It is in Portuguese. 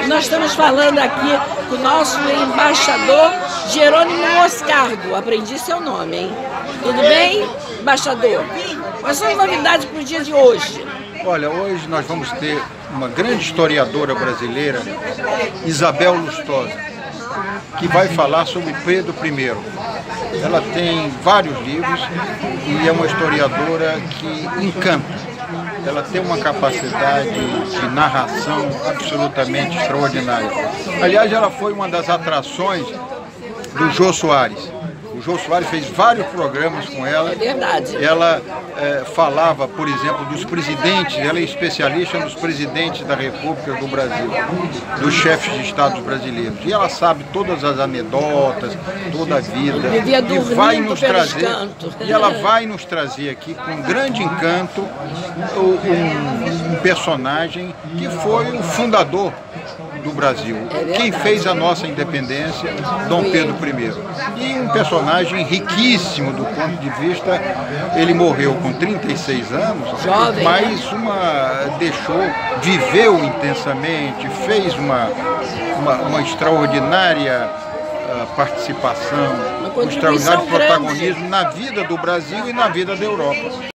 Nós estamos falando aqui com o nosso embaixador Jerônimo Moscardo. Aprendi seu nome, hein? Tudo bem, embaixador? Quais são as novidades para o dia de hoje? Olha, hoje nós vamos ter uma grande historiadora brasileira, Isabel Lustosa, que vai falar sobre Pedro I. Ela tem vários livros e é uma historiadora que encanta. Ela tem uma capacidade de narração absolutamente extraordinária. Aliás, ela foi uma das atrações do Jô Soares. O Jô Soares fez vários programas com ela. É verdade. Ela falava, por exemplo, dos presidentes, ela é especialista nos presidentes da República do Brasil, dos chefes de estados brasileiros. E ela sabe todas as anedotas, toda a vida. Vivia e vai nos trazer. Cantos. E ela vai nos trazer aqui com grande encanto um personagem que foi o fundador do Brasil, quem fez a nossa independência, Dom Pedro I. E um personagem riquíssimo do ponto de vista, ele morreu com 36 anos, jovem, mas viveu intensamente, fez uma extraordinária participação, um extraordinário protagonismo na vida do Brasil e na vida da Europa.